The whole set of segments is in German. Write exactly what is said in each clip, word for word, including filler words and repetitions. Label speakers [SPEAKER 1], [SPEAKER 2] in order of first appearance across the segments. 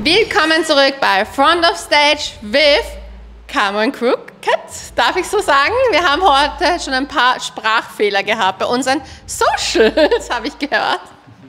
[SPEAKER 1] Willkommen zurück bei Front of Stage with Cameron Crooked. Darf ich so sagen? Wir haben heute schon ein paar Sprachfehler gehabt bei unseren Socials, habe ich gehört.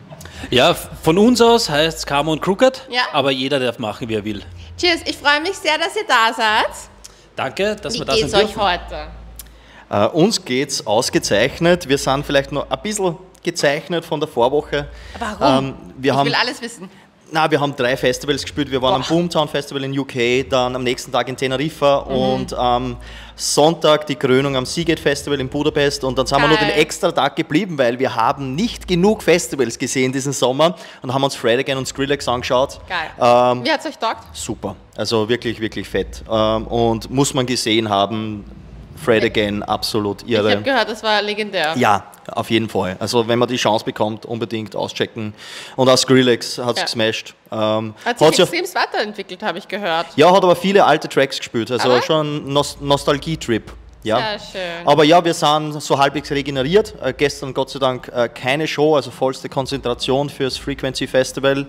[SPEAKER 2] Ja, von uns aus heißt es Cameron Crooked,
[SPEAKER 1] ja.
[SPEAKER 2] Aber jeder darf machen, wie er will.
[SPEAKER 1] Cheers, ich freue mich sehr, dass ihr da seid.
[SPEAKER 2] Danke, dass
[SPEAKER 1] wie
[SPEAKER 2] wir da sind.
[SPEAKER 1] Wie geht's euch heute?
[SPEAKER 3] Uh, uns geht's ausgezeichnet. Wir sind vielleicht noch ein bisschen gezeichnet von der Vorwoche.
[SPEAKER 1] Warum?
[SPEAKER 3] Ähm, wir
[SPEAKER 1] ich
[SPEAKER 3] haben,
[SPEAKER 1] will alles wissen.
[SPEAKER 3] Na, wir haben drei Festivals gespielt. Wir waren Boah. am Boomtown Festival in U K, dann am nächsten Tag in Teneriffa mhm. und am Sonntag die Krönung am Seagate Festival in Budapest. Und dann sind Geil. wir nur den extra Tag geblieben, weil wir haben nicht genug Festivals gesehen diesen Sommer und haben uns Fred Again und Skrillex angeschaut.
[SPEAKER 1] Geil. Ähm, Wie hat's euch taugt?
[SPEAKER 3] Super. Also wirklich, wirklich fett. Ähm, und muss man gesehen haben. Fred Again, absolut irre.
[SPEAKER 1] Ich habe gehört, das war legendär.
[SPEAKER 3] Ja, auf jeden Fall. Also wenn man die Chance bekommt, unbedingt auschecken. Und auch Skrillex hat es ja. gesmashed. Ähm,
[SPEAKER 1] hat sich hat extrem weiterentwickelt, habe ich gehört.
[SPEAKER 3] Ja, hat aber viele alte Tracks gespielt. Also aber? schon ein Nost Nostalgie-Trip. Ja.
[SPEAKER 1] Sehr schön.
[SPEAKER 3] Aber ja, wir sind so halbwegs regeneriert. Äh, gestern Gott sei Dank äh, keine Show, also vollste Konzentration fürs Frequency Festival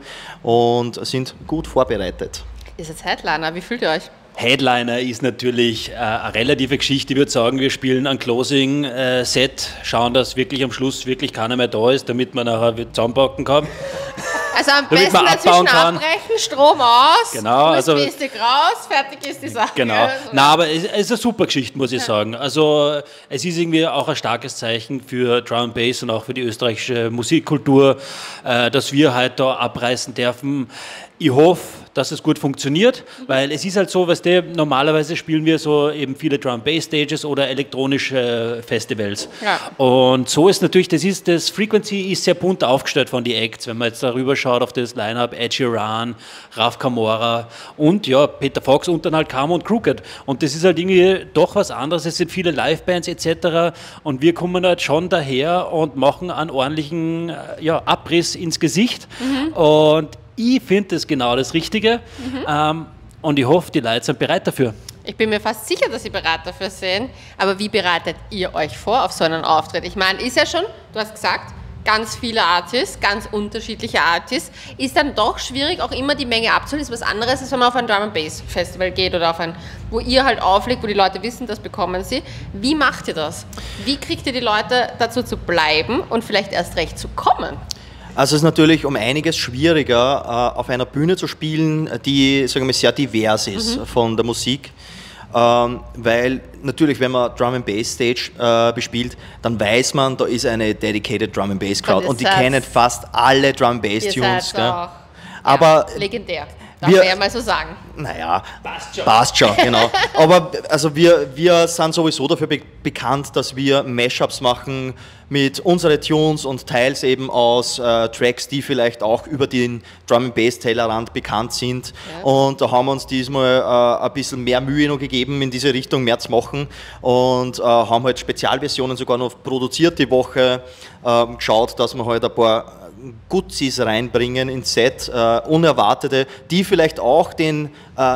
[SPEAKER 3] und sind gut vorbereitet.
[SPEAKER 1] Ihr seid Headliner, wie fühlt ihr euch?
[SPEAKER 2] Headliner ist natürlich äh, eine relative Geschichte. Ich würde sagen, wir spielen ein Closing-Set, schauen, dass wirklich am Schluss wirklich keiner mehr da ist, damit man nachher zusammenpacken kann.
[SPEAKER 1] Also am besten dazwischen abbrechen, Strom aus,
[SPEAKER 2] genau, also
[SPEAKER 1] Stick raus, fertig ist die Sache.
[SPEAKER 2] Genau, na, aber es ist eine super Geschichte, muss ich ja. sagen. Also es ist irgendwie auch ein starkes Zeichen für Drum and Bass und auch für die österreichische Musikkultur, äh, dass wir halt da abreißen dürfen. Ich hoffe, dass es gut funktioniert, weil es ist halt so, weißt du, normalerweise spielen wir so eben viele Drum-Bass-Stages oder elektronische Festivals.
[SPEAKER 1] Ja.
[SPEAKER 2] Und so ist natürlich, das ist, das Frequency ist sehr bunt aufgestellt von den Acts, wenn man jetzt darüber schaut auf das Line-Up, Ed Sheeran, Raf Camora und ja, Peter Fox und dann halt Cameron Crooked. Und das ist halt irgendwie doch was anderes, es sind viele Live-Bands et cetera. Und wir kommen halt schon daher und machen einen ordentlichen ja, Abriss ins Gesicht. Mhm. Und ich finde das genau das Richtige mhm. ähm, und ich hoffe, die Leute sind bereit dafür.
[SPEAKER 1] Ich bin mir fast sicher, dass sie bereit dafür sind, aber wie bereitet ihr euch vor auf so einen Auftritt? Ich meine, ist ja schon, du hast gesagt, ganz viele Artists, ganz unterschiedliche Artists, ist dann doch schwierig, auch immer die Menge abzuholen. Das ist was anderes, als wenn man auf ein Drum and Bass Festival geht oder auf ein, wo ihr halt auflegt, wo die Leute wissen, das bekommen sie. Wie macht ihr das? Wie kriegt ihr die Leute dazu zu bleiben und vielleicht erst recht zu kommen?
[SPEAKER 3] Also es ist natürlich um einiges schwieriger, auf einer Bühne zu spielen, die, sagen wir, sehr divers ist mhm. von der Musik. Ähm, weil natürlich, wenn man Drum and Bass Stage äh, bespielt, dann weiß man, da ist eine dedicated Drum and Bass Crowd und, und die kennen fast alle Drum and Bass Tunes.
[SPEAKER 1] Auch,
[SPEAKER 3] aber
[SPEAKER 1] ja, legendär. Darf
[SPEAKER 3] wir,
[SPEAKER 1] man ja mal so sagen.
[SPEAKER 3] Naja, passt schon, passt schon genau. Aber also wir, wir sind sowieso dafür be bekannt, dass wir Mashups machen mit unseren Tunes und teils eben aus äh, Tracks, die vielleicht auch über den Drum and Bass Tellerrand bekannt sind. Ja. Und da haben wir uns diesmal äh, ein bisschen mehr Mühe noch gegeben, in diese Richtung mehr zu machen und äh, haben halt Spezialversionen sogar noch produziert die Woche, äh, geschaut, dass wir halt ein paar Gutsis reinbringen ins Set, äh, unerwartete, die vielleicht auch den äh,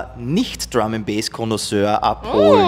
[SPEAKER 3] Nicht-Drum-and-Bass-Konnoisseur abholen.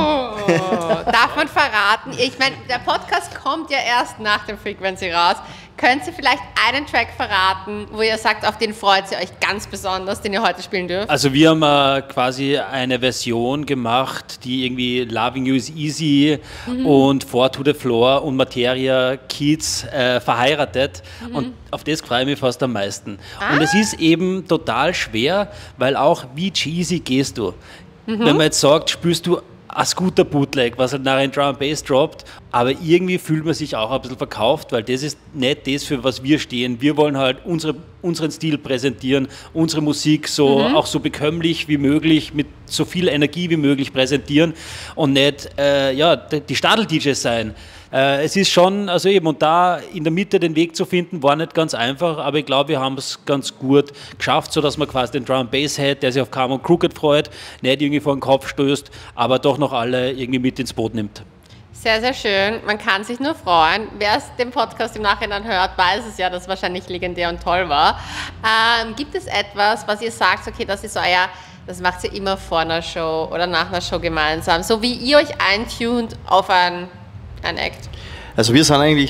[SPEAKER 1] Oh, darf man verraten? Ich meine, der Podcast kommt ja erst nach dem Frequency raus. Könnt ihr vielleicht einen Track verraten, wo ihr sagt, auf den freut ihr euch ganz besonders, den ihr heute spielen dürft?
[SPEAKER 2] Also wir haben äh, quasi eine Version gemacht, die irgendwie Loving You is Easy mhm. und Four to the Floor und Materia Kids äh, verheiratet mhm. und auf das freue ich mich fast am meisten. Ah. Und es ist eben total schwer, weil auch wie cheesy gehst du? Mhm. Wenn man jetzt sagt, spürst du ein Scooter-Bootleg, was halt nachher in Drum and Bass droppt, aber irgendwie fühlt man sich auch ein bisschen verkauft, weil das ist nicht das, für was wir stehen. Wir wollen halt unsere, unseren Stil präsentieren, unsere Musik so mhm. auch so bekömmlich wie möglich, mit so viel Energie wie möglich präsentieren und nicht äh, ja, die Stadl-D Js sein. Äh, es ist schon, also eben, und da in der Mitte den Weg zu finden, war nicht ganz einfach, aber ich glaube, wir haben es ganz gut geschafft, sodass man quasi den Drum and Bass Head, der sich auf Cameron Crooked freut, nicht irgendwie vor den Kopf stößt, aber doch noch alle irgendwie mit ins Boot nimmt.
[SPEAKER 1] Sehr, sehr schön. Man kann sich nur freuen. Wer es den Podcast im Nachhinein hört, weiß es ja, dass es wahrscheinlich legendär und toll war. Ähm, gibt es etwas, was ihr sagt, okay, das ist euer, das macht ihr immer vor einer Show oder nach einer Show gemeinsam, so wie ihr euch eintunt auf ein, ein Act?
[SPEAKER 3] Also wir sind eigentlich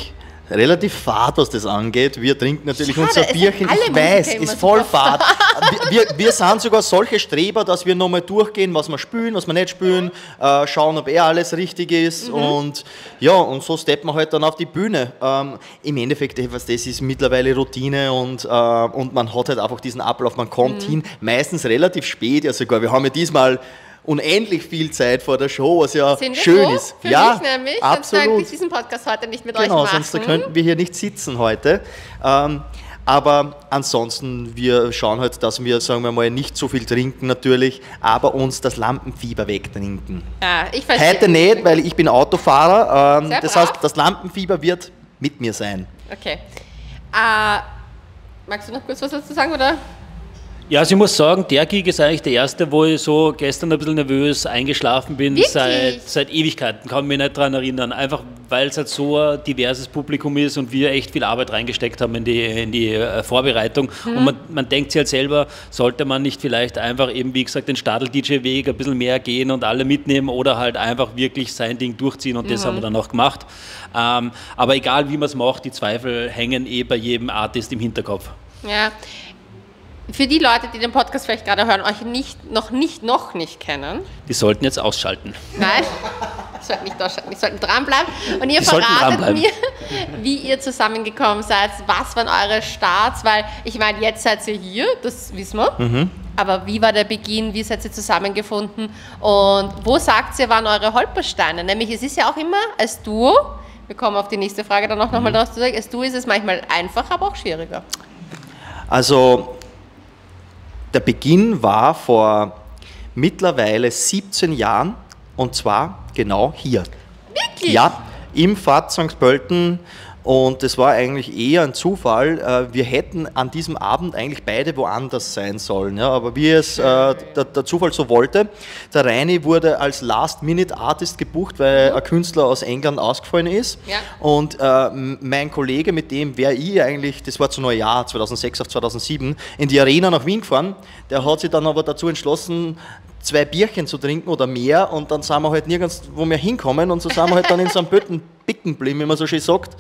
[SPEAKER 3] relativ fad, was das angeht. Wir trinken natürlich
[SPEAKER 1] Schade,
[SPEAKER 3] unser
[SPEAKER 1] es
[SPEAKER 3] Bierchen,
[SPEAKER 1] sind alle
[SPEAKER 3] ich weiß,
[SPEAKER 1] Musiker
[SPEAKER 3] ist
[SPEAKER 1] immer
[SPEAKER 3] voll
[SPEAKER 1] super.
[SPEAKER 3] fad. Wir, wir, wir sind sogar solche Streber, dass wir nochmal durchgehen, was wir spülen, was wir nicht spülen, äh, schauen, ob eh alles richtig ist. Mhm. Und ja, und so steppen wir halt dann auf die Bühne. Ähm, Im Endeffekt, was das ist mittlerweile Routine und, äh, und man hat halt einfach diesen Ablauf, man kommt mhm. hin, meistens relativ spät, ja sogar. Wir haben ja diesmal unendlich viel Zeit vor der Show, was ja
[SPEAKER 1] Sind wir
[SPEAKER 3] schön
[SPEAKER 1] so?
[SPEAKER 3] ist.
[SPEAKER 1] Für
[SPEAKER 3] ja,
[SPEAKER 1] mich nämlich,
[SPEAKER 3] absolut.
[SPEAKER 1] sonst könnte ich diesen Podcast heute nicht mit
[SPEAKER 3] genau,
[SPEAKER 1] euch machen.
[SPEAKER 3] sonst könnten wir hier nicht sitzen heute. Ähm, aber ansonsten, wir schauen halt, dass wir, sagen wir mal, nicht so viel trinken natürlich, aber uns das Lampenfieber wegtrinken.
[SPEAKER 1] Ja, ich verstehe.
[SPEAKER 3] Heute nicht, weil ich bin Autofahrer. Ähm,
[SPEAKER 1] Sehr
[SPEAKER 3] das
[SPEAKER 1] brav.
[SPEAKER 3] heißt, das Lampenfieber wird mit mir sein.
[SPEAKER 1] Okay. Äh, magst du noch kurz was dazu sagen, oder?
[SPEAKER 2] Ja, also ich muss sagen, der Gig ist eigentlich der erste, wo ich so gestern ein bisschen nervös eingeschlafen bin,
[SPEAKER 1] Wirklich?
[SPEAKER 2] seit, seit Ewigkeiten, kann mich nicht daran erinnern, einfach weil es halt so ein diverses Publikum ist und wir echt viel Arbeit reingesteckt haben in die, in die äh, Vorbereitung mhm. und man, man denkt sich halt selber, sollte man nicht vielleicht einfach eben, wie gesagt, den Stadl-D J-Weg ein bisschen mehr gehen und alle mitnehmen oder halt einfach wirklich sein Ding durchziehen und mhm. das haben wir dann auch gemacht. Ähm, aber egal wie man es macht, die Zweifel hängen eh bei jedem Artist im Hinterkopf.
[SPEAKER 1] Ja. Für die Leute, die den Podcast vielleicht gerade hören, euch nicht, noch nicht, noch nicht kennen.
[SPEAKER 2] Die sollten jetzt ausschalten.
[SPEAKER 1] Nein, die sollten nicht ausschalten, die sollten dranbleiben. Und ihr
[SPEAKER 2] Die sollten
[SPEAKER 1] verratet
[SPEAKER 2] dranbleiben.
[SPEAKER 1] mir, wie ihr zusammengekommen seid, was waren eure Starts, weil ich meine, jetzt seid ihr hier, das wissen wir. Mhm. Aber wie war der Beginn, wie seid ihr zusammengefunden und wo sagt ihr, waren eure Holpersteine? Nämlich, es ist ja auch immer als Duo, wir kommen auf die nächste Frage dann auch nochmal mhm. drauf zurück, als Duo ist es manchmal einfacher, aber auch schwieriger.
[SPEAKER 3] Also der Beginn war vor mittlerweile siebzehn Jahren und zwar genau hier.
[SPEAKER 1] Wirklich?
[SPEAKER 3] Ja, im Fahrt Sankt Pölten. Und das war eigentlich eher ein Zufall. Wir hätten an diesem Abend eigentlich beide woanders sein sollen. Ja, aber wie es äh, der, der Zufall so wollte, der Reini wurde als Last-Minute-Artist gebucht, weil ein Künstler aus England ausgefallen ist. Ja. Und äh, mein Kollege, mit dem wäre ich eigentlich, das war zu Neujahr zweitausendsechs auf zweitausendsieben, in die Arena nach Wien gefahren. Der hat sich dann aber dazu entschlossen, zwei Bierchen zu trinken oder mehr und dann sind wir halt nirgends, wo wir hinkommen und so sind wir halt dann in Sankt Pölten bicken geblieben, wie man so schön sagt.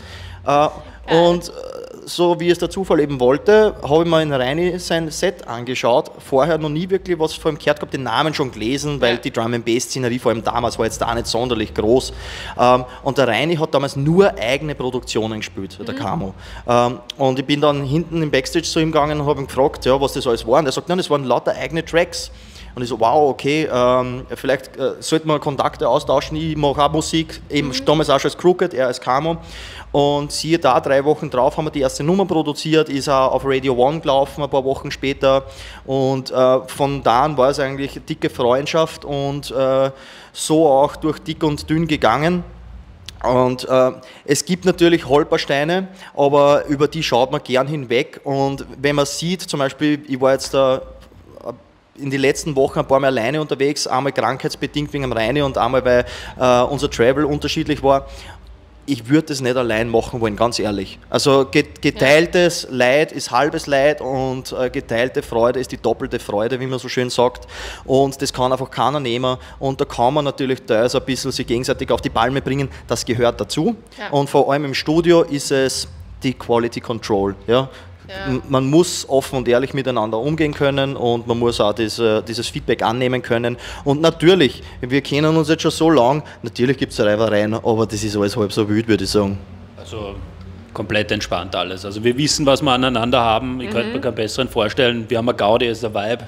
[SPEAKER 3] Und so wie es der Zufall eben wollte, habe ich mir in Reini sein Set angeschaut. Vorher noch nie wirklich was von ihm gehört gehabt, den Namen schon gelesen, weil die Drum-and-Bass-Szenerie vor allem damals war jetzt da nicht sonderlich groß. Und der Reini hat damals nur eigene Produktionen gespielt, der Camo. Und ich bin dann hinten im Backstage zu ihm gegangen und habe ihn gefragt, ja, was das alles war. Und er sagt, nein, das waren lauter eigene Tracks. Und ich so, wow, okay, ähm, vielleicht äh, sollten wir Kontakte austauschen. Ich mache auch Musik, eben mhm. damals auch schon als Crooked, er als Camo. Und siehe da, drei Wochen drauf haben wir die erste Nummer produziert, ist auch auf Radio One gelaufen, ein paar Wochen später. Und äh, von da an war es eigentlich eine dicke Freundschaft und äh, so auch durch dick und dünn gegangen. Und äh, es gibt natürlich Holpersteine, aber über die schaut man gern hinweg. Und wenn man sieht, zum Beispiel, ich war jetzt da in den letzten Wochen ein paar Mal alleine unterwegs, einmal krankheitsbedingt wegen dem Reini und einmal, weil äh, unser Travel unterschiedlich war. Ich würde das nicht allein machen wollen, ganz ehrlich. Also geteiltes ja. Leid ist halbes Leid und äh, geteilte Freude ist die doppelte Freude, wie man so schön sagt. Und das kann einfach keiner nehmen. Und da kann man natürlich teilweise ein bisschen sich gegenseitig auf die Palme bringen. Das gehört dazu. Ja. Und vor allem im Studio ist es die Quality Control. Ja? Ja. Man muss offen und ehrlich miteinander umgehen können und man muss auch diese, dieses Feedback annehmen können. Und natürlich, wir kennen uns jetzt schon so lang, natürlich gibt es Reibereien, aber das ist alles halb so wild, würde ich sagen.
[SPEAKER 2] Also komplett entspannt alles. Also wir wissen, was wir aneinander haben. Ich mhm. könnte mir keinen besseren vorstellen. Wir haben eine Gaudi, ist ein Vibe.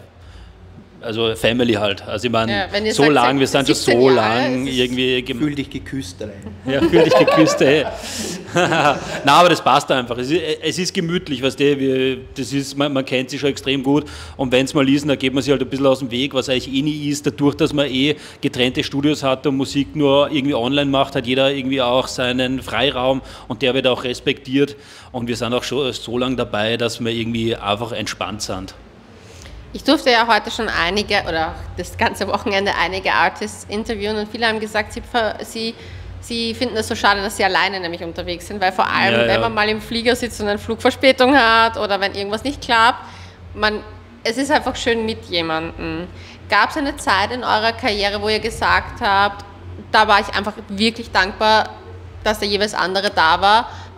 [SPEAKER 2] Also Family halt. Also ich meine, ja, so lang, wir sind schon so lang irgendwie...
[SPEAKER 3] Fühl dich geküsst rein.
[SPEAKER 2] Ja, fühl dich geküsst, ey. Nein, aber das passt einfach. Es ist, es ist gemütlich, weißt du, wir, das ist, man, man kennt sich schon extrem gut und wenn es mal ist, dann geht man sich halt ein bisschen aus dem Weg, was eigentlich eh nie ist, dadurch, dass man eh getrennte Studios hat und Musik nur irgendwie online macht, hat jeder irgendwie auch seinen Freiraum und der wird auch respektiert und wir sind auch schon so lange dabei, dass wir irgendwie einfach entspannt sind.
[SPEAKER 1] Ich durfte ja heute schon einige, oder das ganze Wochenende einige Artists interviewen und viele haben gesagt, sie, sie, sie finden es so schade, dass sie alleine nämlich unterwegs sind, weil vor allem, ja, ja. wenn man mal im Flieger sitzt und eine Flugverspätung hat oder wenn irgendwas nicht klappt, man, es ist einfach schön mit jemandem. Gab es eine Zeit in eurer Karriere, wo ihr gesagt habt, da war ich einfach wirklich dankbar, dass der jeweils andere da war,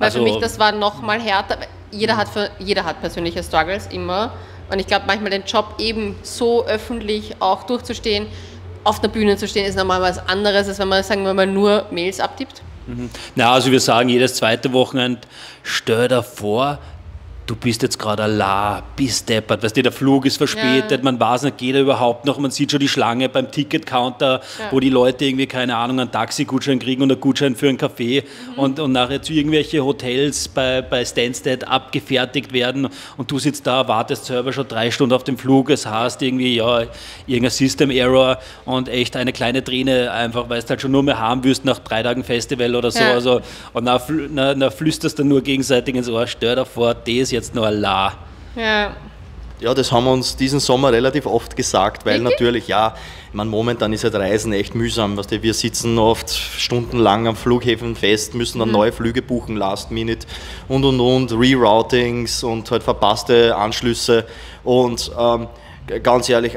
[SPEAKER 1] Weil
[SPEAKER 2] Also-
[SPEAKER 1] für mich das war noch mal härter. Jeder hat, für, jeder hat persönliche Struggles, immer. Und ich glaube, manchmal den Job eben so öffentlich auch durchzustehen, auf der Bühne zu stehen, ist nochmal was anderes, als wenn man, sagen wir mal, nur Mails abtippt.
[SPEAKER 2] Na, also wir sagen jedes zweite Wochenende, stell dir vor, du bist jetzt gerade allein, bist deppert, weißt du, der Flug ist verspätet,
[SPEAKER 1] Ja.
[SPEAKER 2] man weiß nicht, geht er überhaupt noch, man sieht schon die Schlange beim Ticketcounter,
[SPEAKER 1] Ja.
[SPEAKER 2] wo die Leute irgendwie, keine Ahnung, einen Taxigutschein kriegen und einen Gutschein für einen Kaffee
[SPEAKER 1] Mhm.
[SPEAKER 2] und, und nachher zu irgendwelche Hotels bei, bei Stansted abgefertigt werden und du sitzt da, wartest selber schon drei Stunden auf den Flug, es heißt irgendwie, ja, irgendein System-Error und echt eine kleine Träne einfach, weil du halt schon nur mehr haben wirst nach drei Tagen Festival oder so,
[SPEAKER 1] Ja.
[SPEAKER 2] also und dann, flü- dann, dann flüsterst du nur gegenseitig ins Ohr, stell dir vor, das jetzt noch allein.
[SPEAKER 1] Ja.
[SPEAKER 3] Ja, das haben wir uns diesen Sommer relativ oft gesagt, weil
[SPEAKER 1] Wirklich?
[SPEAKER 3] natürlich, ja, ich meine, momentan ist halt Reisen echt mühsam. Weißt du, wir sitzen oft stundenlang am Flughäfen fest, müssen dann neue Flüge buchen, Last Minute und und und, Reroutings und halt verpasste Anschlüsse. Und ähm, g- ganz ehrlich,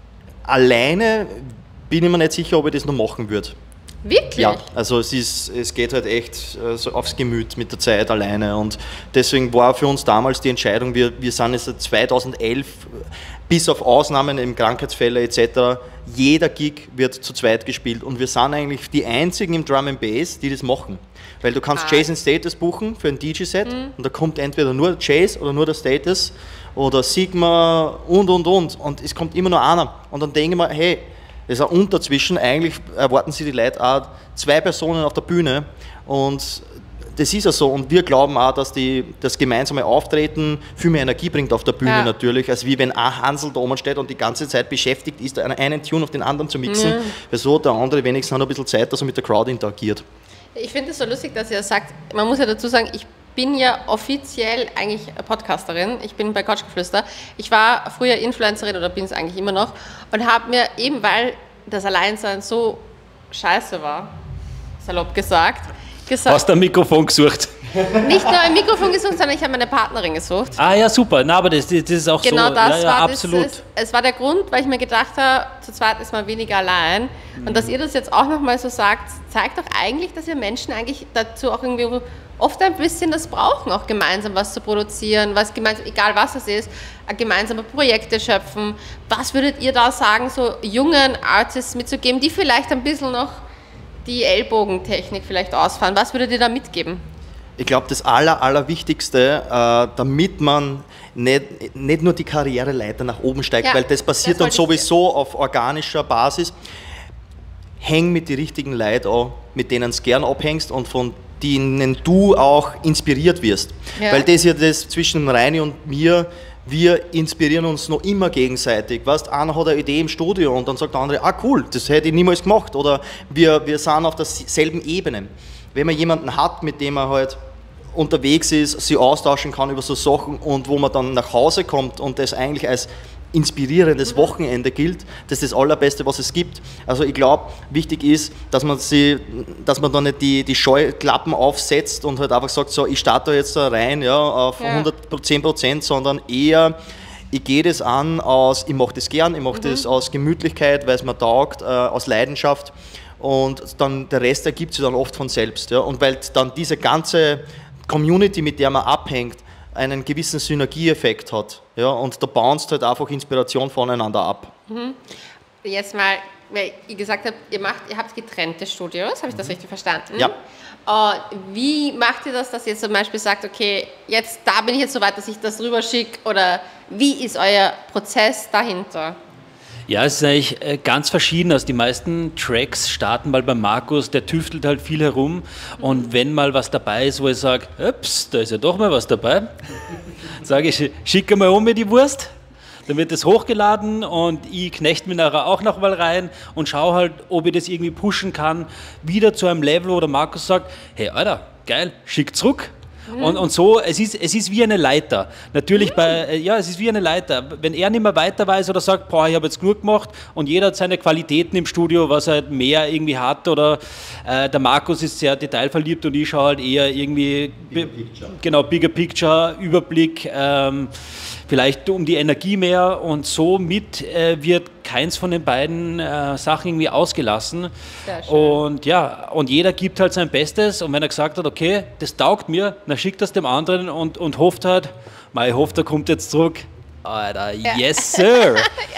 [SPEAKER 3] alleine bin ich mir nicht sicher, ob ich das noch machen würde.
[SPEAKER 1] Wirklich?
[SPEAKER 3] Ja, also es, ist, es geht halt echt äh, so aufs Gemüt mit der Zeit alleine und deswegen war für uns damals die Entscheidung, wir, wir sind jetzt seit zweitausendelf, bis auf Ausnahmen im Krankheitsfälle et cetera, jeder Gig wird zu zweit gespielt und wir sind eigentlich die einzigen im Drum and Bass, die das machen. Weil du kannst
[SPEAKER 1] Ah.
[SPEAKER 3] Jason Status buchen für ein D J-Set und da kommt entweder nur der Chase oder nur der Status oder Sigma und und und und es kommt immer nur einer und dann denke ich mir, hey, das ist ein Unterzwischen. Eigentlich erwarten sie die Leute auch zwei Personen auf der Bühne und das ist ja so. Und wir glauben auch, dass die, das gemeinsame Auftreten viel mehr Energie bringt auf der Bühne
[SPEAKER 1] Ja.
[SPEAKER 3] natürlich, als wie wenn ein Hansel da oben steht und die ganze Zeit beschäftigt ist, einen, einen Tune auf den anderen zu mixen. Weil so der andere wenigstens noch ein bisschen Zeit, dass er mit der Crowd interagiert.
[SPEAKER 1] Ich finde es so lustig, dass ihr sagt, man muss ja dazu sagen, ich bin ja offiziell eigentlich Podcasterin. Ich bin bei Couchgeflüster. Ich war früher Influencerin oder bin es eigentlich immer noch und habe mir eben, weil das Alleinsein so scheiße war, salopp gesagt, gesagt,
[SPEAKER 2] Hast du ein Mikrofon gesucht?
[SPEAKER 1] nicht nur ein Mikrofon gesucht, sondern ich habe meine Partnerin gesucht.
[SPEAKER 2] Ah ja, super, na, aber das, das ist auch
[SPEAKER 1] Genau
[SPEAKER 2] so,
[SPEAKER 1] das
[SPEAKER 2] ja, ja,
[SPEAKER 1] war
[SPEAKER 2] absolut.
[SPEAKER 1] Das, es war der Grund, weil ich mir gedacht habe, zu zweit ist man weniger allein. Und dass ihr das jetzt auch nochmal so sagt, zeigt doch eigentlich, dass wir Menschen eigentlich dazu auch irgendwie oft ein bisschen das brauchen, auch gemeinsam was zu produzieren, was gemeinsam, egal was es ist, gemeinsame Projekte schöpfen. Was würdet ihr da sagen, so jungen Artists mitzugeben, die vielleicht ein bisschen noch die Ellbogentechnik vielleicht ausfahren? Was würdet ihr da mitgeben?
[SPEAKER 3] Ich glaube, das Aller, Allerwichtigste, äh, damit man nicht, nicht nur die Karriereleiter nach oben steigt,
[SPEAKER 1] Ja,
[SPEAKER 3] weil das passiert
[SPEAKER 1] das
[SPEAKER 3] dann
[SPEAKER 1] wollte ich
[SPEAKER 3] sowieso auf organischer Basis. Häng mit den richtigen Leuten an, mit denen du gern abhängst und von denen du auch inspiriert wirst.
[SPEAKER 1] Ja.
[SPEAKER 3] Weil das ist ja das zwischen Reini und mir, wir inspirieren uns noch immer gegenseitig. Weißt, einer hat eine Idee im Studio und dann sagt der andere, ah cool, das hätte ich niemals gemacht. Oder wir, wir sind auf derselben Ebene. Wenn man jemanden hat, mit dem man halt unterwegs ist, sich austauschen kann über so Sachen und wo man dann nach Hause kommt und das eigentlich als inspirierendes Wochenende gilt, das ist das Allerbeste, was es gibt. Also ich glaube, wichtig ist, dass man, sie, dass man da nicht die, die Scheuklappen aufsetzt und halt einfach sagt, so, ich starte da jetzt da rein ja, auf
[SPEAKER 1] Ja.
[SPEAKER 3] hundertzehn Prozent, sondern eher, ich gehe das an aus, ich mache das gern, ich mache das aus Gemütlichkeit, weil es mir taugt, äh, aus Leidenschaft und dann der Rest ergibt sich dann oft von selbst. Ja. Und weil dann diese ganze Community, mit der man abhängt, einen gewissen Synergieeffekt hat. Ja, und da bounced halt einfach Inspiration voneinander ab.
[SPEAKER 1] Jetzt mal, weil ihr gesagt habt, ihr, macht, ihr habt getrennte Studios, habe ich das richtig verstanden?
[SPEAKER 3] Ja.
[SPEAKER 1] Äh, wie macht ihr das, dass ihr zum Beispiel sagt, okay, jetzt da bin ich jetzt so weit, dass ich das rüberschicke, oder wie ist euer Prozess dahinter?
[SPEAKER 2] Ja, es ist eigentlich äh, ganz verschieden. Also die meisten Tracks starten mal bei Markus, der tüftelt halt viel herum und wenn mal was dabei ist, wo ich sage, ups, da ist ja doch mal was dabei, sage ich, schicke mal um mir die Wurst, dann wird das hochgeladen und ich knechte mir nachher auch noch mal rein und schaue halt, ob ich das irgendwie pushen kann, wieder zu einem Level, wo der Markus sagt, hey Alter, geil, schick zurück. Und, und so, es ist, es ist wie eine Leiter. Natürlich bei, äh, ja, es ist wie eine Leiter. Wenn er nicht mehr weiter weiß oder sagt, boah, ich habe jetzt genug gemacht und jeder hat seine Qualitäten im Studio, was er halt mehr irgendwie hat oder äh, der Markus ist sehr detailverliebt und ich schaue halt eher irgendwie,
[SPEAKER 3] Bigger Picture.
[SPEAKER 2] genau, Bigger Picture, Überblick, ähm, vielleicht um die Energie mehr und somit äh, wird keins von den beiden äh, Sachen irgendwie ausgelassen.
[SPEAKER 1] Sehr schön.
[SPEAKER 2] Und ja, und jeder gibt halt sein Bestes und wenn er gesagt hat, okay, das taugt mir, dann schickt das dem anderen und, und hofft halt, mal, ich hoffe, der kommt jetzt zurück. Alter,
[SPEAKER 1] Ja.
[SPEAKER 2] yes sir!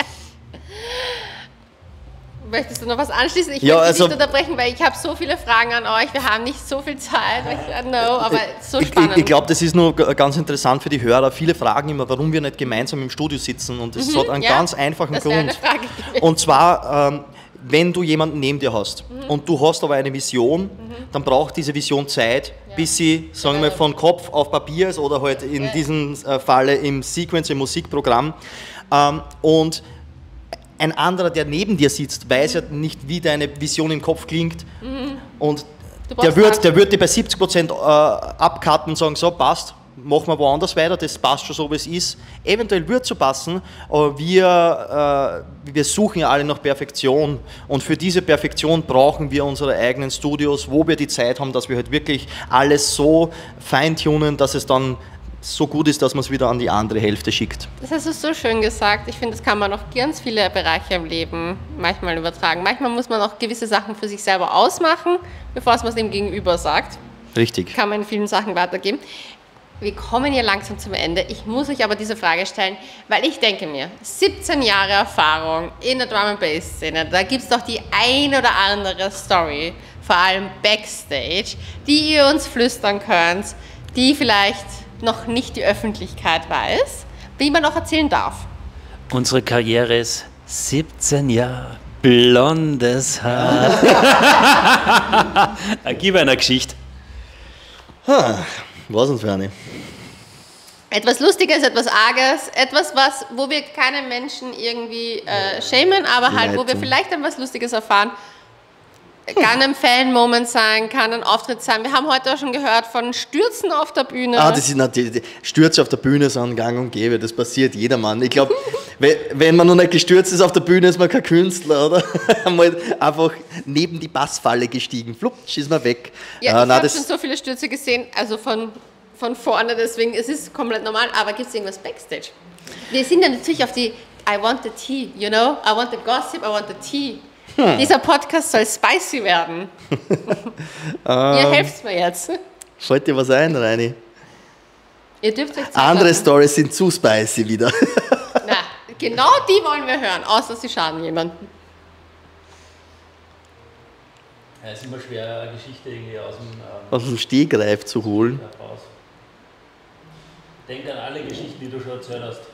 [SPEAKER 1] Möchtest du noch was anschließen? Ich
[SPEAKER 3] Ja,
[SPEAKER 1] möchte
[SPEAKER 3] also-
[SPEAKER 1] nicht unterbrechen, weil ich habe so viele Fragen an euch. Wir haben nicht so viel Zeit. I know, aber so
[SPEAKER 3] Ich,
[SPEAKER 1] spannend.
[SPEAKER 3] ich, ich glaube, das ist nur g- ganz interessant für die Hörer. Viele fragen immer, warum wir nicht gemeinsam im Studio sitzen. Und das hat einen
[SPEAKER 1] Mhm, ja,
[SPEAKER 3] ganz einfachen
[SPEAKER 1] das wäre eine
[SPEAKER 3] Grund.
[SPEAKER 1] Frage gewesen.
[SPEAKER 3] Und zwar, ähm, wenn du jemanden neben dir hast und du hast aber eine Vision, dann braucht diese Vision Zeit, bis sie, sagen wir mal, von Kopf auf Papier ist oder halt in
[SPEAKER 1] Ja.
[SPEAKER 3] diesem äh, Falle im Sequence, im Musikprogramm. Ähm, und ein anderer, der neben dir sitzt, weiß ja nicht, wie deine Vision im Kopf klingt. Und
[SPEAKER 1] Du brauchst
[SPEAKER 3] der wird,
[SPEAKER 1] Zeit.
[SPEAKER 3] der wird dir bei siebzig Prozent äh, abcutten und sagen, so passt, machen wir woanders weiter, das passt schon so, wie es ist. Eventuell wird es so passen, aber wir, äh, wir suchen ja alle nach Perfektion. Und für diese Perfektion brauchen wir unsere eigenen Studios, wo wir die Zeit haben, dass wir halt wirklich alles so feintunen, dass es dann so gut ist, dass man es wieder an die andere Hälfte schickt.
[SPEAKER 1] Das hast du so schön gesagt. Ich finde, das kann man auf ganz viele Bereiche im Leben manchmal übertragen. Manchmal muss man auch gewisse Sachen für sich selber ausmachen, bevor es man es dem Gegenüber sagt.
[SPEAKER 3] Richtig.
[SPEAKER 1] Kann man in vielen Sachen weitergeben. Wir kommen hier langsam zum Ende. Ich muss euch aber diese Frage stellen, weil ich denke mir, siebzehn Jahre Erfahrung in der Drum-and-Bass-Szene, da gibt es doch die ein oder andere Story, vor allem Backstage, die ihr uns flüstern könnt, die vielleicht noch nicht die Öffentlichkeit weiß, die man noch erzählen darf.
[SPEAKER 2] Unsere Karriere ist siebzehn Jahre, blondes Haar. Gib einer Geschichte.
[SPEAKER 3] Was uns für eine?
[SPEAKER 1] Etwas Lustiges, etwas Arges, etwas, was, wo wir keine Menschen irgendwie äh, schämen, aber halt, wo wir
[SPEAKER 3] Leitung.
[SPEAKER 1] vielleicht dann was Lustiges erfahren. Kann ein Fan-Moment sein, kann ein Auftritt sein. Wir haben heute auch schon gehört von Stürzen auf der Bühne.
[SPEAKER 3] Ah, das ist natürlich, Stürze auf der Bühne sind gang und gäbe, das passiert jedermann. Ich glaube, wenn, wenn man noch nicht gestürzt ist auf der Bühne, ist man kein Künstler, oder? Einmal einfach neben die Bassfalle gestiegen, flupsch, ist man weg.
[SPEAKER 1] ja,
[SPEAKER 3] Äh,
[SPEAKER 1] ich
[SPEAKER 3] nein,
[SPEAKER 1] habe
[SPEAKER 3] das-
[SPEAKER 1] schon so viele Stürze gesehen, also von, von vorne, deswegen es ist komplett normal, aber gibt es irgendwas Backstage? Wir sind ja natürlich auf die I want the tea, you know? I want the gossip, I want the tea.
[SPEAKER 3] Hm.
[SPEAKER 1] Dieser Podcast soll spicy werden. Ihr helft mir jetzt.
[SPEAKER 3] Fällt dir was ein, Reini?
[SPEAKER 1] Ihr dürft euch Zeit
[SPEAKER 3] Andere
[SPEAKER 1] lassen.
[SPEAKER 3] Stories sind zu spicy wieder.
[SPEAKER 1] Na, genau die wollen wir hören, außer sie schaden jemandem.
[SPEAKER 2] Ja, es ist immer schwer, eine Geschichte irgendwie aus dem ähm,
[SPEAKER 3] Aus dem Stegreif zu holen.
[SPEAKER 2] raus. Denk an alle Geschichten, die du schon erzählt hast.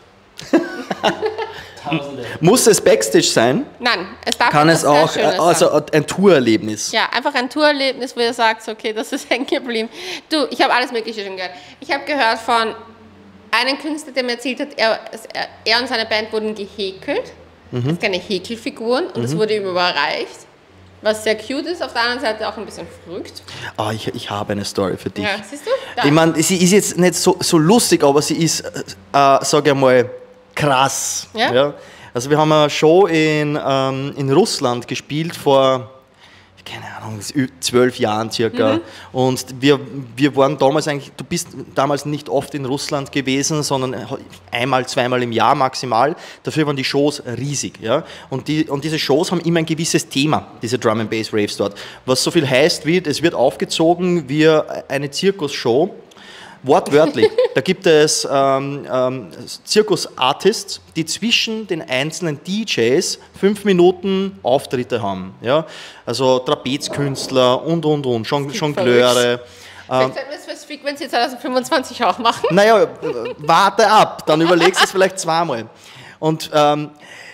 [SPEAKER 2] Tausende.
[SPEAKER 3] Muss es Backstage sein?
[SPEAKER 1] Nein, es darf
[SPEAKER 3] Kann es
[SPEAKER 1] etwas sehr
[SPEAKER 3] auch, äh,
[SPEAKER 1] Schönes
[SPEAKER 3] also
[SPEAKER 1] sein.
[SPEAKER 3] ein Tourerlebnis?
[SPEAKER 1] Ja, einfach ein Tourerlebnis, wo ihr sagt, okay, das ist hängen geblieben. Du, ich habe alles Mögliche schon gehört. Ich habe gehört von einem Künstler, der mir erzählt hat, er, er, er und seine Band wurden gehäkelt.
[SPEAKER 3] Mhm.
[SPEAKER 1] Es gibt keine Häkelfiguren und es wurde ihm überreicht. Was sehr cute ist, auf der anderen Seite auch ein bisschen verrückt.
[SPEAKER 3] Ah, ich, ich habe eine Story für dich.
[SPEAKER 1] Ja, siehst du? Da.
[SPEAKER 3] Ich meine, sie ist jetzt nicht so, so lustig, aber sie ist, äh, sage ich mal, krass.
[SPEAKER 1] Ja?
[SPEAKER 3] Also wir haben eine Show in, ähm, in Russland gespielt vor, keine Ahnung, zwölf Jahren circa.
[SPEAKER 1] Mhm.
[SPEAKER 3] Und wir, wir waren damals eigentlich, du bist damals nicht oft in Russland gewesen, sondern einmal, zweimal im Jahr maximal. Dafür waren die Shows riesig. Ja? Und, die, und diese Shows haben immer ein gewisses Thema, diese Drum and Bass Raves dort. Was so viel heißt wie, es wird aufgezogen wie eine Zirkusshow. Wortwörtlich. Da gibt es ähm, ähm, Zirkus-Artists, die zwischen den einzelnen D Js fünf Minuten Auftritte haben. Ja? Also Trapezkünstler und, und, und, Jon- Jongleure.
[SPEAKER 1] Vielleicht sollten wir es fürs Frequency zwanzig fünfundzwanzig auch machen.
[SPEAKER 3] Naja, warte ab, dann überlegst du es vielleicht zweimal. Und ähm,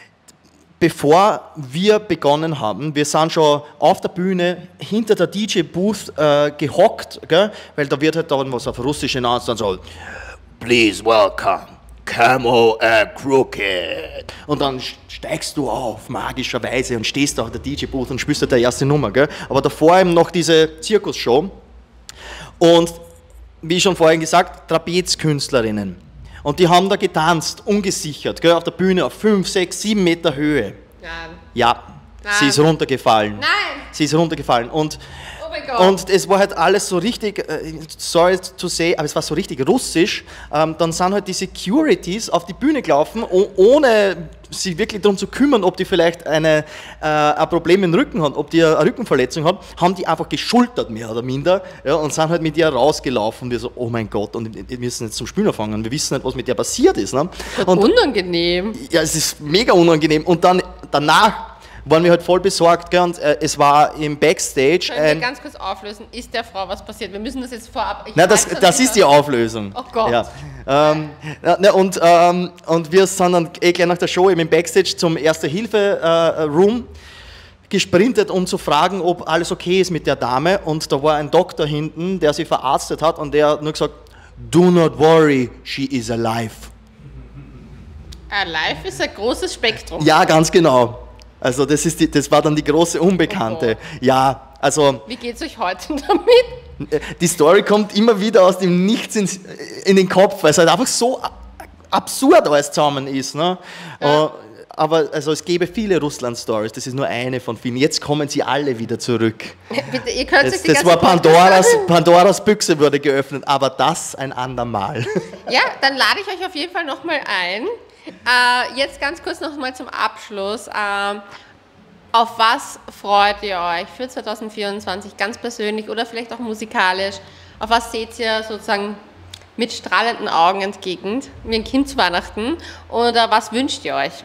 [SPEAKER 3] bevor wir begonnen haben, wir sind schon auf der Bühne hinter der D J-Booth äh, gehockt, gell? Weil da wird halt dann was auf Russisch hinaus, dann so, please welcome, Camo a Crooked. Und dann steigst du auf, magischerweise, und stehst da auf der D J-Booth und spielst da die erste Nummer. Gell? Aber davor eben noch diese Zirkusshow. Und wie schon vorhin gesagt, Trapezkünstlerinnen. Und die haben da getanzt, ungesichert, gell, auf der Bühne auf fünf, sechs, sieben Meter Höhe.
[SPEAKER 1] Nein.
[SPEAKER 3] Ja,
[SPEAKER 1] Nein.
[SPEAKER 3] sie ist runtergefallen.
[SPEAKER 1] Nein!
[SPEAKER 3] Sie ist runtergefallen. Und
[SPEAKER 1] Oh mein Gott.
[SPEAKER 3] Und es war halt alles so richtig, äh, sorry to say, aber es war so richtig russisch. Ähm, dann sind halt die Securities auf die Bühne gelaufen, oh, ohne sich wirklich darum zu kümmern, ob die vielleicht eine, äh, ein Problem im Rücken hat, ob die eine Rückenverletzung hat, haben die einfach geschultert, mehr oder minder, ja, und sind halt mit ihr rausgelaufen. Wir so, oh mein Gott, und wir müssen jetzt zum Spielen anfangen. Wir wissen nicht, was mit der passiert ist. Ne? Und,
[SPEAKER 1] unangenehm.
[SPEAKER 3] Ja, es ist mega unangenehm. Und dann danach waren wir halt voll besorgt, gell? Und äh, es war im Backstage.
[SPEAKER 1] Können
[SPEAKER 3] ein,
[SPEAKER 1] wir ganz kurz auflösen, ist der Frau was passiert? Wir müssen das jetzt vorab...
[SPEAKER 3] Nein, das, das ist die Auflösung.
[SPEAKER 1] Oh Gott.
[SPEAKER 3] Ja. Ähm, ja, und, ähm, und wir sind dann eh gleich nach der Show eben im Backstage zum Erste-Hilfe-Room gesprintet, um zu fragen, ob alles okay ist mit der Dame. Und da war ein Doktor hinten, der sie verarztet hat, und der hat nur gesagt, do not worry, she is alive.
[SPEAKER 1] Alive ist ein großes Spektrum.
[SPEAKER 3] Ja, ganz genau. Also das, ist die, das war dann die große Unbekannte.
[SPEAKER 1] Oh.
[SPEAKER 3] Ja, also...
[SPEAKER 1] Wie geht es euch heute damit?
[SPEAKER 3] Die Story kommt immer wieder aus dem Nichts ins, in den Kopf, weil es halt einfach so absurd alles zusammen ist. Ne? Ja. Aber also es gäbe viele Russland-Stories, das ist nur eine von vielen. Jetzt kommen sie alle wieder zurück.
[SPEAKER 1] Bitte, ihr könnt
[SPEAKER 3] das
[SPEAKER 1] die
[SPEAKER 3] das war Pandoras, Pandoras Büchse wurde geöffnet, aber das ein andermal.
[SPEAKER 1] Ja, dann lade ich euch auf jeden Fall nochmal ein. Äh, jetzt ganz kurz nochmal zum Abschluss. Ähm, auf was freut ihr euch für zwanzig vierundzwanzig ganz persönlich oder vielleicht auch musikalisch? Auf was seht ihr sozusagen mit strahlenden Augen entgegen, wie ein Kind zu Weihnachten? Oder was wünscht ihr euch?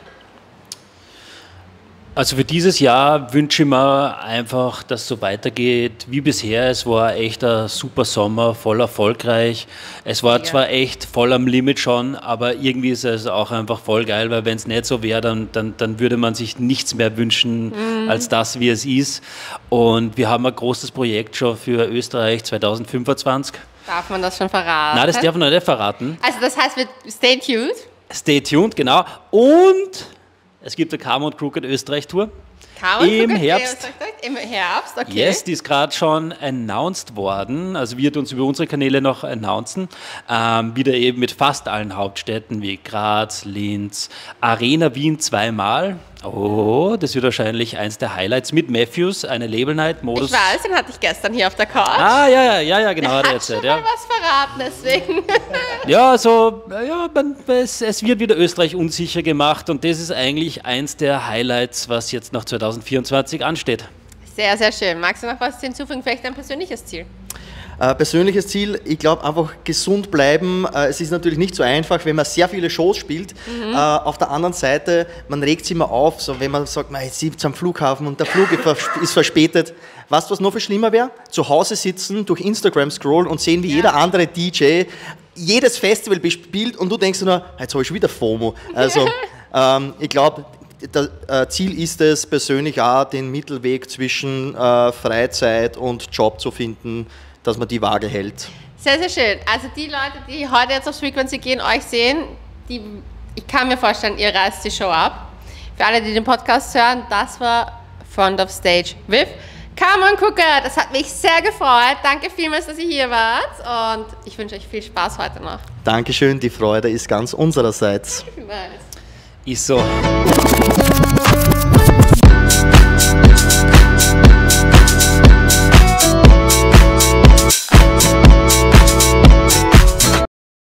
[SPEAKER 2] Also für dieses Jahr wünsche ich mir einfach, dass es so weitergeht wie bisher. Es war echt ein super Sommer, voll erfolgreich. Es war ja. zwar echt voll am Limit schon, aber irgendwie ist es auch einfach voll geil, weil wenn es nicht so wäre, dann, dann, dann würde man sich nichts mehr wünschen mhm. als das, wie es ist. Und wir haben ein großes Projekt schon für Österreich zwanzig fünfundzwanzig.
[SPEAKER 1] Darf man das schon verraten?
[SPEAKER 2] Nein, das darf man nicht verraten.
[SPEAKER 1] Also das heißt, wir stay tuned.
[SPEAKER 2] Stay tuned, genau. Und es gibt eine Carmen und Crooked Österreich Tour. Im Herbst.
[SPEAKER 1] Im Herbst, okay.
[SPEAKER 2] Yes, die ist gerade schon announced worden. Also wird uns über unsere Kanäle noch announcen. Ähm, wieder eben mit fast allen Hauptstädten wie Graz, Linz, Arena Wien zweimal. Oh, das wird wahrscheinlich eins der Highlights mit Matthews, eine Label Night Modus.
[SPEAKER 1] Ich weiß, den hatte ich gestern hier auf der Couch.
[SPEAKER 2] Ah, ja, ja, ja, ja genau.
[SPEAKER 1] Der hat
[SPEAKER 2] jetzt,
[SPEAKER 1] schon
[SPEAKER 2] ja.
[SPEAKER 1] mal was verraten, deswegen.
[SPEAKER 2] Ja, also, ja, man, es, es wird wieder Österreich unsicher gemacht und das ist eigentlich eins der Highlights, was jetzt nach zwanzig vierundzwanzig ansteht.
[SPEAKER 1] Sehr, sehr schön. Magst du noch was hinzufügen? Vielleicht ein persönliches Ziel?
[SPEAKER 3] Äh, persönliches Ziel, ich glaube einfach gesund bleiben. Äh, es ist natürlich nicht so einfach, wenn man sehr viele Shows spielt. Mhm. Äh, auf der anderen Seite, man regt sich immer auf, so wenn man sagt, man, jetzt sitzt am Flughafen und der Flug ist verspätet. Weißt du, was noch viel schlimmer wäre? Zu Hause sitzen, durch Instagram scrollen und sehen, wie ja. jeder andere D J jedes Festival bespielt und du denkst nur, jetzt habe ich schon wieder FOMO. Also ähm, ich glaube, das äh, Ziel ist es, persönlich auch den Mittelweg zwischen äh, Freizeit und Job zu finden, dass man die Waage hält.
[SPEAKER 1] Sehr, sehr schön. Also die Leute, die heute jetzt auf Frequency gehen, euch sehen, die, ich kann mir vorstellen, ihr reißt die Show ab. Für alle, die den Podcast hören, das war Front of Stage with Carmen Crooked. Das hat mich sehr gefreut. Danke vielmals, dass ihr hier wart und ich wünsche euch viel Spaß heute noch.
[SPEAKER 3] Dankeschön, die Freude ist ganz unsererseits.
[SPEAKER 1] Danke vielmals.
[SPEAKER 2] Ist so.